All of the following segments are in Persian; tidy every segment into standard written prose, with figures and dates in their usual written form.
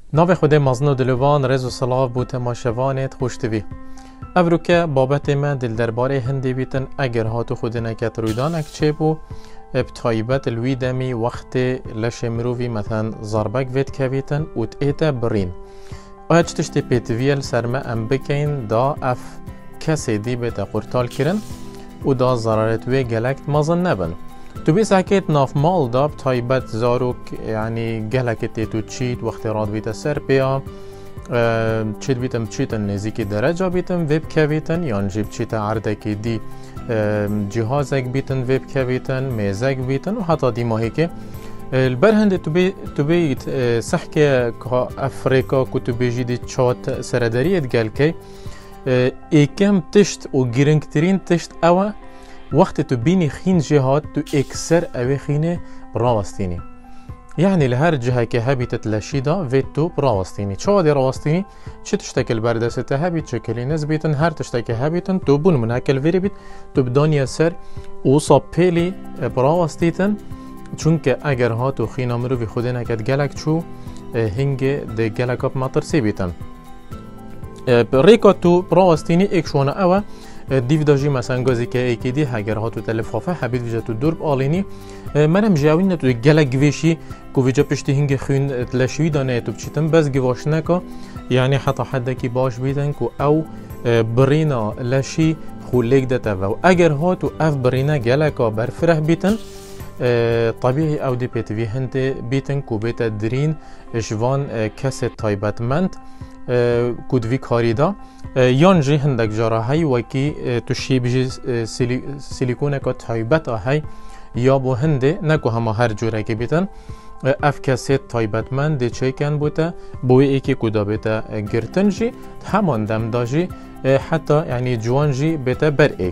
ناو خود مزنو دلوان رز و صلاف بو تماشوانت خوشتوی افرو که بابت من دل درباره هندی بیتن اگر هاتو خود نکت رویدانک چه بو بتایبت الوی دمی وقت لش مروفی مثلا زربک وید که بیتن و ایتا برین آیا چه تشتی پیتویل سرمه ام بکین دا اف کسی دی بیتا قرطال کرن و دا ضرارت وی گلکت مزن نبن تو بیس حکیت ناف مال دا بتایبت زاروک یعنی گلکت تو چید وقت راد بیتا سر بیا چید بیتم چیتن نزیکی درجه بیتم ویب که بیتن یان جیب چیت عرده که دی جهازک بیتن ویب که بیتن میزک بیتن و حتی دی ماهی که البرهند تو بیت سحکه افریقا که تو بیجید چات سرداریت گل که ایکم تشت و گرنگترین تشت اوه وقت تو بینی خین جهات تو اکسر اوه خینه براوستینی يعني لهر جهة كهبي تتلاشيدا فيتو براوستيني شو دي راوستيني چه تشتكل بردسته هبي تشكلي نسبيتن هر تشتكي هبيتن تو بون من هكل فيري بيت تو بدانيا سر وصا بيلي براوستيتن چونك اگر هاتو خينا مرو في خودنا كد گلك چو هنگ دي گلك اب مطر سيبيتن ريكا تو براوستيني اك شوانا اوه دیو داجی مثلا گازی که ایکی دی هگر هاتو تلفافه حبید ویجا تو دورب آلینی منم جاوین نتو گله گویشی که ویجا پشتی هنگ خون تلشوی دانه تو بچیتم بس گواش نکا یعنی حتی حده کی باش بیدن که او برینا لشی خولیک دتا و اگر هاتو اف برینا گله که برفره بیتن طبیعی او دی پیتوی هند بیتن که بیتا درین جوان کس تایبتمند کودوی کاری دا یان جی هندک جارا های وکی تو شیبجی سیلیکونه که تایبت آهی یا بو هنده نکو همه هر جوره که بیتن اف کسی تایبت من دی چه کن بوده بوی ایکی کودا بیتا گرتن جی همان دم دا جی حتی یعنی جوان جی بیتا بر ایک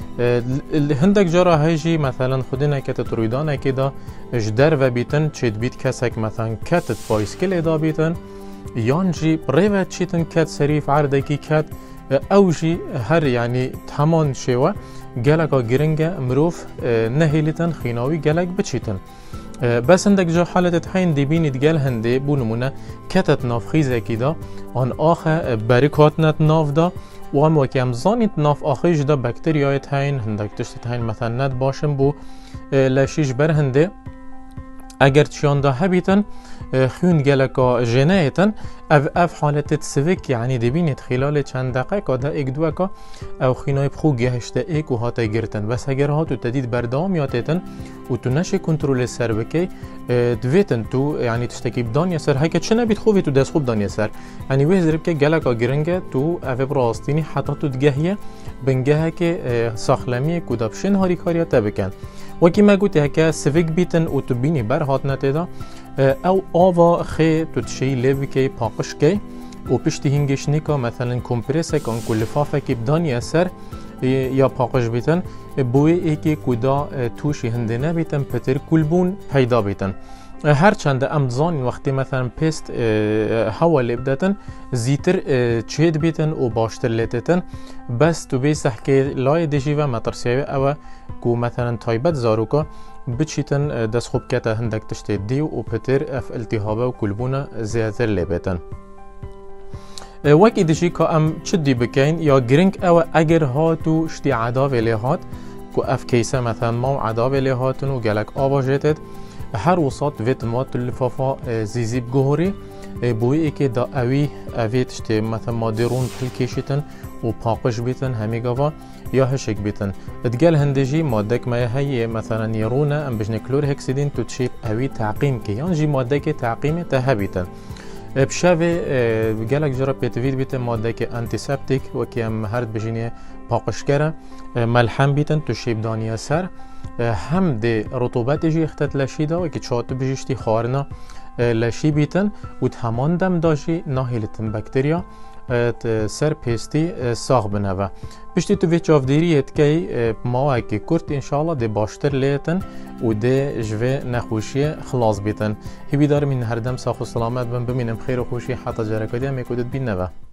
هندک جارا های جی مثلا خودی نکت ترویدانه که دا جدر و بیتن چید بیت کسک مثلا کتت پایسکل دا بیتن یان جی ریوت چیتن کت سریف عردکی کت او جی هر یعنی تمام شوه گلگا گرنگه مروف نهیلیتن خیناوی گلگ بچیتن بس هندک جا حالت هین دیبینید گل هنده بونمونه کتت ناف خیزه کی دا آن آخه بریکاتنت ناف دا و هم وکی هم زانید ناف آخیش دا بکتریایت هین هندک تشتت هین مثلا ند باشم بو لشیش بر هنده اگر چیان دا هبیتن خون گلکا جنایتن اف حالت سویک یعنی دبینید خلال چند دقیقه دا ایک دو اکا او خینای بخو گهشته ایک و هاتا گرتن بس اگر هاتو تدید بردام یاتیتن و تو نشه کنترول سر بکی دویتن تو یعنی تشتکی بدان یا سر هکه چه نبید خوبی تو دست خوب دان یا سر یعنی وی زرب که گلکا گرنگه تو اوه براستینی حتی تو دگهیه بنگه که ساخلمیه کودابشن هاری کاریا تا بکن وکی ما گوتی هکه سویک بیتن و تو بینی بر هات نتیدا او آوا خی تو تشی لیوی که پاقش که و پشتی هنگش نیکا مثلا کمپریسه کن کلفافه که بدانی اثر یا پاقش بیتن بوی ایکی کدا توشی هنده نبیتن پتر کلبون پیدا بیتن هرچند امزان وقتی مثلا پست هوا لبدتن زیتر چید بیتن و باشتر لیتتن بس تو بیسح که لای دیجی و مطرسیوی اوه کو مثلا تایبت زاروکا بچیتن دست خوب کتا هندک تشتی دیو و پتر اف التهابه و کلبونه زیادر لبتن وکی دیجی که ام چدی بکین یا گرنگ اوه اگر هاتو شتی عداوه لیهات که اف کیسه مثلا ما عداوه لیهاتن و گلک آبا جیتد هر وسط ویت ما تلفافا زیزیب گوهری بوی ایکی دا اوی تشتی مثلا ما دیرون پل کشیتن و پاقش بیتن همی گاوا یا هشک بیتن ادگل هندجی مادک ما هی مثلا یرونه ام بجن کلور هکسیدین تو تشی اوی تعقیم کی یان جی مادک تعقیم ته بیتن بشوی گلک جرا پیتوید بیتن مادک انتیسپتیک و کی ام هرد بجنی پاقش کره ملحم بیتن تو شیب دانی سر هم ده رطوبت جی اختت لشیدا و که چهاتو بجشتی خارنا لشی بیتن و همان دم داشی ناهیلتن بکتریا سر پیستی ساغ بنوه پشتی تو ویچ آفدیریت که ما اکی کرد انشاءالله ده باشتر لیتن و ده جوه نخوشی خلاص بیتن هیوی دارم این هر دم ساخ و سلامت بمینم خیر و خوشی حتی جرکادی هم اکودت بین نوه